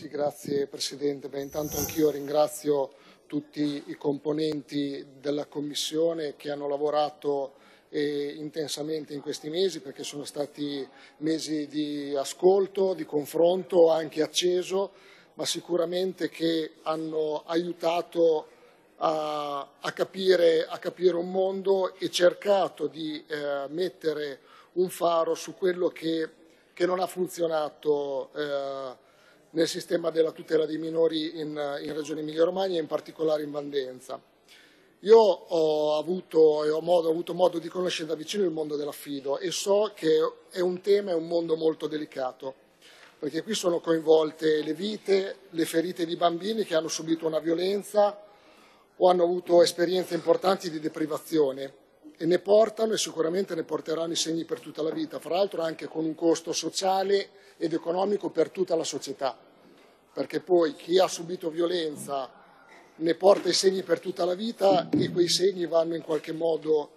Sì, grazie Presidente. Intanto anch'io ringrazio tutti i componenti della Commissione che hanno lavorato intensamente in questi mesi, perché sono stati mesi di ascolto, di confronto anche acceso, ma sicuramente che hanno aiutato a capire un mondo e cercato di mettere un faro su quello che non ha funzionato nel sistema della tutela dei minori in Regione Emilia-Romagna e in particolare in Valdenza. Io ho avuto modo di conoscere da vicino il mondo dell'affido e so che è un tema, è un mondo molto delicato, perché qui sono coinvolte le vite, le ferite di bambini che hanno subito una violenza o hanno avuto esperienze importanti di deprivazione e ne portano e sicuramente ne porteranno i segni per tutta la vita, fra l'altro anche con un costo sociale ed economico per tutta la società, perché poi chi ha subito violenza ne porta i segni per tutta la vita e quei segni vanno in qualche modo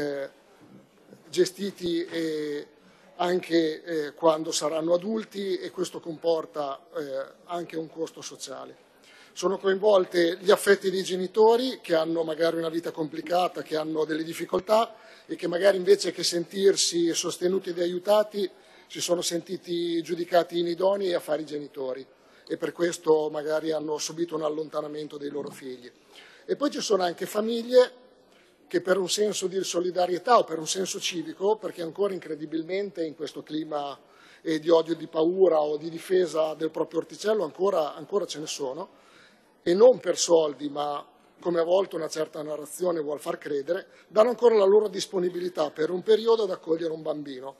gestiti anche quando saranno adulti e questo comporta anche un costo sociale. Sono coinvolte gli affetti dei genitori che hanno magari una vita complicata, che hanno delle difficoltà e che magari invece che sentirsi sostenuti ed aiutati si sono sentiti giudicati inidonei a fare i genitori e per questo magari hanno subito un allontanamento dei loro figli. E poi ci sono anche famiglie che per un senso di solidarietà o per un senso civico, perché ancora incredibilmente in questo clima di odio, di paura o di difesa del proprio orticello ancora ce ne sono, e non per soldi, ma come a volte una certa narrazione vuol far credere, danno ancora la loro disponibilità per un periodo ad accogliere un bambino.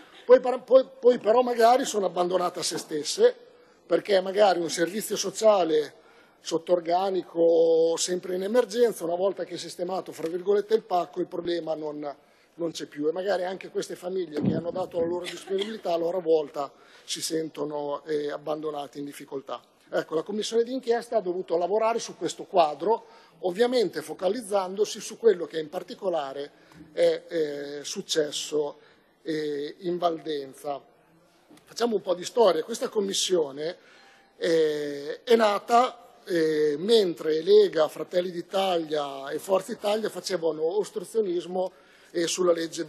Poi però magari sono abbandonate a se stesse, perché magari un servizio sociale sotto organico, sempre in emergenza, una volta che è sistemato, fra virgolette, il pacco, il problema non c'è più. E magari anche queste famiglie che hanno dato la loro disponibilità, a loro volta si sentono abbandonate in difficoltà. Ecco, la Commissione d'inchiesta ha dovuto lavorare su questo quadro, ovviamente focalizzandosi su quello che in particolare è successo in Valdenza. Facciamo un po' di storia. Questa Commissione è nata mentre Lega, Fratelli d'Italia e Forza Italia facevano ostruzionismo sulla legge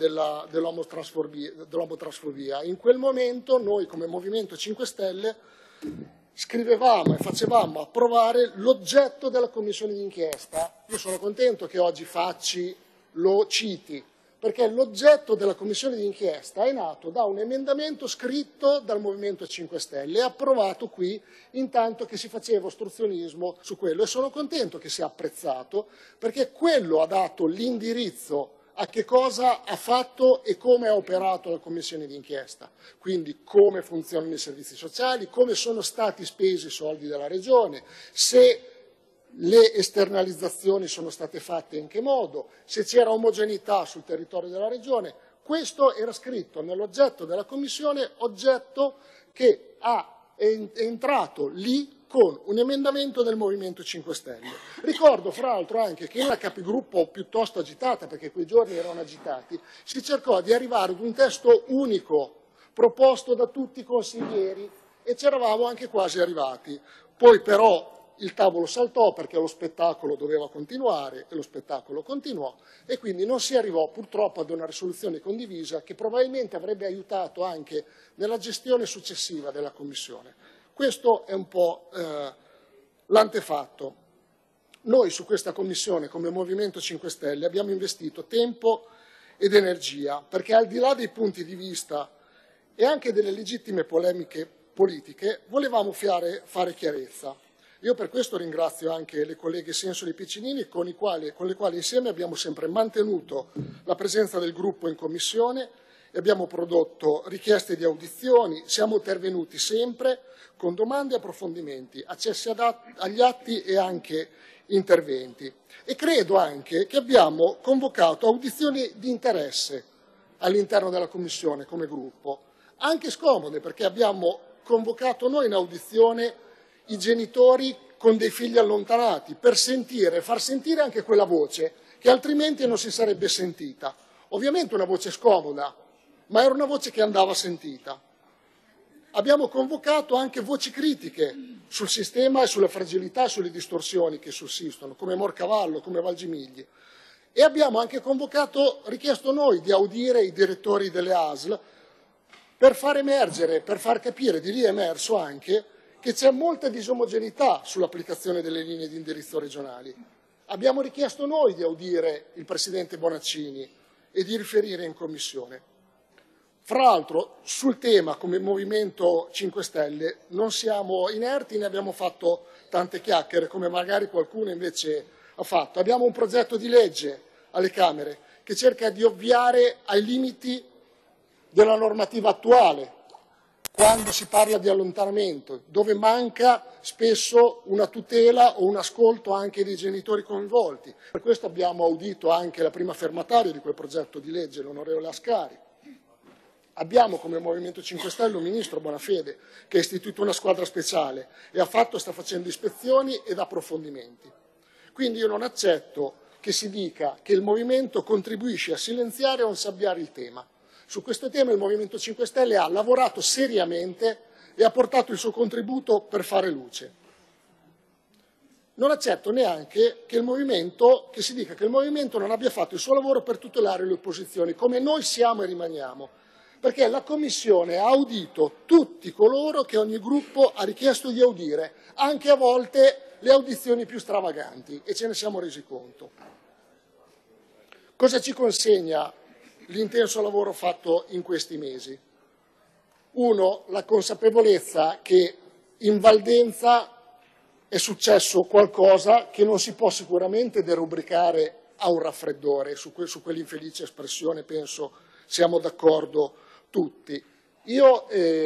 dell'omotransfobia. In quel momento noi come Movimento 5 Stelle scrivevamo e facevamo approvare l'oggetto della Commissione d'inchiesta. Io sono contento che oggi Facci lo citi, perché l'oggetto della Commissione d'inchiesta è nato da un emendamento scritto dal Movimento 5 Stelle e approvato qui intanto che si faceva ostruzionismo su quello, e sono contento che sia apprezzato, perché quello ha dato l'indirizzo a che cosa ha fatto e come ha operato la Commissione d'inchiesta, quindi come funzionano i servizi sociali, come sono stati spesi i soldi della Regione, se le esternalizzazioni sono state fatte in che modo, se c'era omogeneità sul territorio della Regione. Questo era scritto nell'oggetto della Commissione, oggetto che è entrato lì con un emendamento del Movimento 5 Stelle. Ricordo fra l'altro anche che in una capigruppo piuttosto agitata, perché quei giorni erano agitati, si cercò di arrivare ad un testo unico proposto da tutti i consiglieri e ci eravamo anche quasi arrivati. Poi però il tavolo saltò perché lo spettacolo doveva continuare e lo spettacolo continuò e quindi non si arrivò purtroppo ad una risoluzione condivisa che probabilmente avrebbe aiutato anche nella gestione successiva della Commissione. Questo è un po' l'antefatto. Noi su questa Commissione come Movimento 5 Stelle abbiamo investito tempo ed energia perché al di là dei punti di vista e anche delle legittime polemiche politiche volevamo fare chiarezza. Io per questo ringrazio anche le colleghe Sensoli e Piccinini con le quali insieme abbiamo sempre mantenuto la presenza del gruppo in Commissione e abbiamo prodotto richieste di audizioni, siamo intervenuti sempre con domande e approfondimenti, accessi agli atti e anche interventi. E credo anche che abbiamo convocato audizioni di interesse all'interno della Commissione come gruppo, anche scomode perché abbiamo convocato noi in audizione i genitori con dei figli allontanati per far sentire anche quella voce che altrimenti non si sarebbe sentita. Ovviamente una voce scomoda, ma era una voce che andava sentita. Abbiamo convocato anche voci critiche sul sistema e sulle fragilità e sulle distorsioni che sussistono, come Morcavallo, come Valgimigli. E abbiamo anche richiesto noi di audire i direttori delle ASL per far emergere, per far capire, di lì è emerso anche, che c'è molta disomogeneità sull'applicazione delle linee di indirizzo regionali. Abbiamo richiesto noi di audire il Presidente Bonaccini e di riferire in Commissione. Fra l'altro, sul tema, come Movimento 5 Stelle, non siamo inerti, ne abbiamo fatto tante chiacchiere, come magari qualcuno invece ha fatto. Abbiamo un progetto di legge alle Camere che cerca di ovviare ai limiti della normativa attuale, quando si parla di allontanamento, dove manca spesso una tutela o un ascolto anche dei genitori coinvolti. Per questo abbiamo audito anche la prima firmataria di quel progetto di legge, l'onorevole Ascari. Abbiamo come Movimento 5 Stelle un ministro Bonafede che ha istituito una squadra speciale e sta facendo ispezioni ed approfondimenti. Quindi io non accetto che si dica che il Movimento contribuisce a silenziare o a insabbiare il tema. Su questo tema il Movimento 5 Stelle ha lavorato seriamente e ha portato il suo contributo per fare luce. Non accetto neanche che si dica che il Movimento non abbia fatto il suo lavoro per tutelare le opposizioni, come noi siamo e rimaniamo, perché la Commissione ha audito tutti coloro che ogni gruppo ha richiesto di audire, anche a volte le audizioni più stravaganti, e ce ne siamo resi conto. Cosa ci consegna l'intenso lavoro fatto in questi mesi? Uno, la consapevolezza che in Valdenza è successo qualcosa che non si può sicuramente derubricare a un raffreddore, su quell'infelice espressione penso siamo d'accordo tutti. Io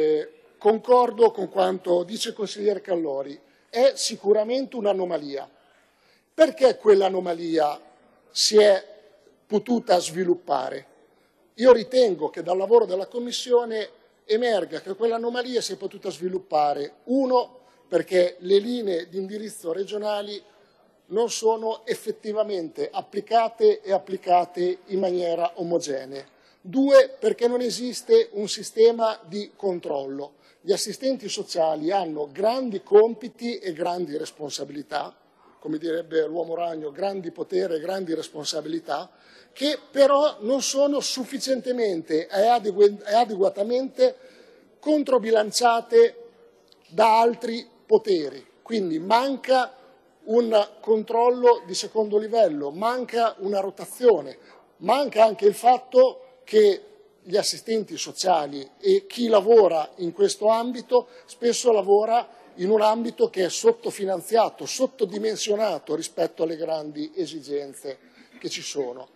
concordo con quanto dice il consigliere Callori, è sicuramente un'anomalia. Perché quell'anomalia si è potuta sviluppare? Io ritengo che dal lavoro della Commissione emerga che quell'anomalia si è potuta sviluppare, uno, perché le linee di indirizzo regionali non sono effettivamente applicate e applicate in maniera omogenea. Due, perché non esiste un sistema di controllo. Gli assistenti sociali hanno grandi compiti e grandi responsabilità, come direbbe l'uomo ragno, grandi potere e grandi responsabilità, che però non sono sufficientemente e adeguatamente controbilanciate da altri poteri. Quindi manca un controllo di secondo livello, manca una rotazione, manca anche il fatto che gli assistenti sociali e chi lavora in questo ambito spesso lavora in un ambito che è sottofinanziato, sottodimensionato rispetto alle grandi esigenze che ci sono.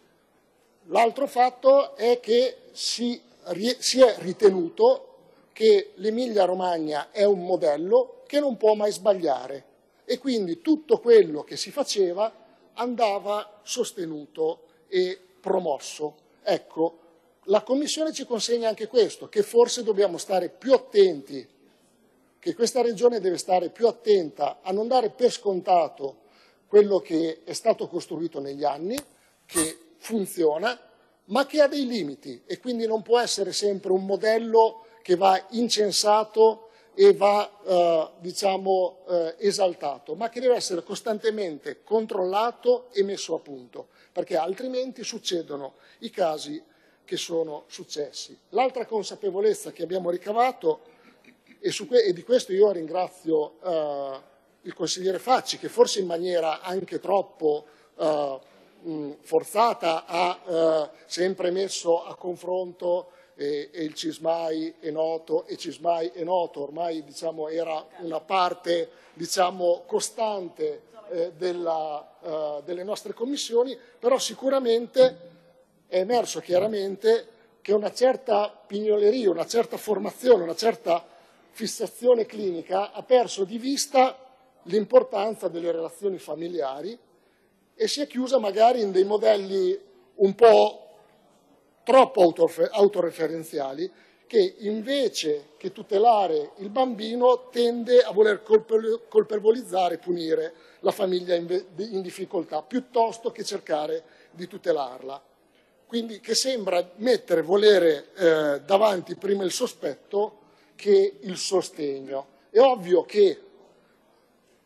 L'altro fatto è che si è ritenuto che l'Emilia-Romagna è un modello che non può mai sbagliare e quindi tutto quello che si faceva andava sostenuto e promosso. Ecco, la Commissione ci consegna anche questo, che forse dobbiamo stare più attenti, che questa Regione deve stare più attenta a non dare per scontato quello che è stato costruito negli anni, che funziona, ma che ha dei limiti e quindi non può essere sempre un modello che va incensato e va esaltato, ma che deve essere costantemente controllato e messo a punto, perché altrimenti succedono i casi che sono successi. L'altra consapevolezza che abbiamo ricavato, e di questo io ringrazio il consigliere Facci, che forse in maniera anche troppo forzata ha sempre messo a confronto e il Cismai è noto e Cismai è noto, ormai era una parte costante delle nostre commissioni, però sicuramente è emerso chiaramente che una certa pignoleria, una certa formazione, una certa fissazione clinica ha perso di vista l'importanza delle relazioni familiari e si è chiusa magari in dei modelli un po' troppo autoreferenziali che invece che tutelare il bambino tende a voler colpevolizzare e punire la famiglia in difficoltà piuttosto che cercare di tutelarla. Quindi che sembra volere davanti prima il sospetto che il sostegno. È ovvio che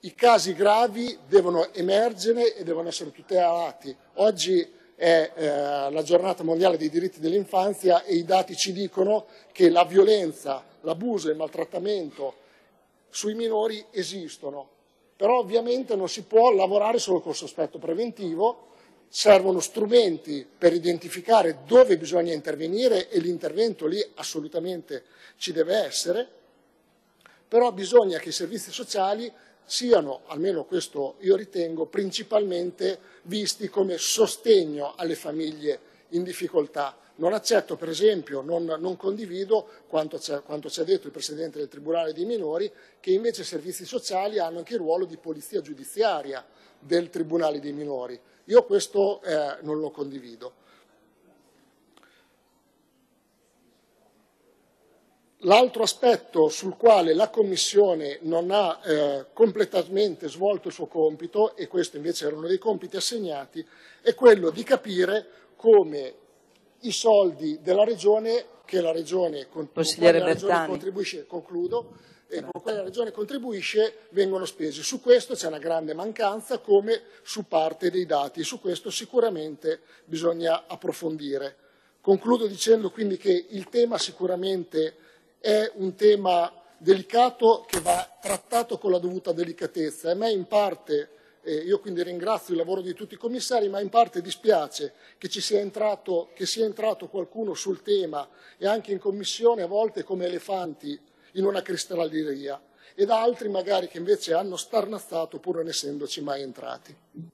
i casi gravi devono emergere e devono essere tutelati. Oggi è la giornata mondiale dei diritti dell'infanzia e i dati ci dicono che la violenza, l'abuso e il maltrattamento sui minori esistono. Però ovviamente non si può lavorare solo col sospetto preventivo, servono strumenti per identificare dove bisogna intervenire e l'intervento lì assolutamente ci deve essere, però bisogna che i servizi sociali siano, almeno questo io ritengo, principalmente visti come sostegno alle famiglie in difficoltà. Non accetto, per esempio, non condivido quanto ci ha detto il Presidente del Tribunale dei minori, che invece i servizi sociali hanno anche il ruolo di polizia giudiziaria del Tribunale dei minori. Io questo non lo condivido. L'altro aspetto sul quale la Commissione non ha completamente svolto il suo compito, e questo invece era uno dei compiti assegnati, è quello di capire come i soldi della Regione, che la Regione, con cui la Regione contribuisce, concludo, e con cui la Regione contribuisce, vengono spesi. Su questo c'è una grande mancanza, come su parte dei dati. Su questo sicuramente bisogna approfondire. Concludo dicendo quindi che il tema sicuramente è un tema delicato che va trattato con la dovuta delicatezza. A me in parte, io quindi ringrazio il lavoro di tutti i commissari, ma in parte dispiace che sia entrato qualcuno sul tema e anche in Commissione a volte come elefanti in una cristalleria, ed altri magari che invece hanno starnazzato pur non essendoci mai entrati.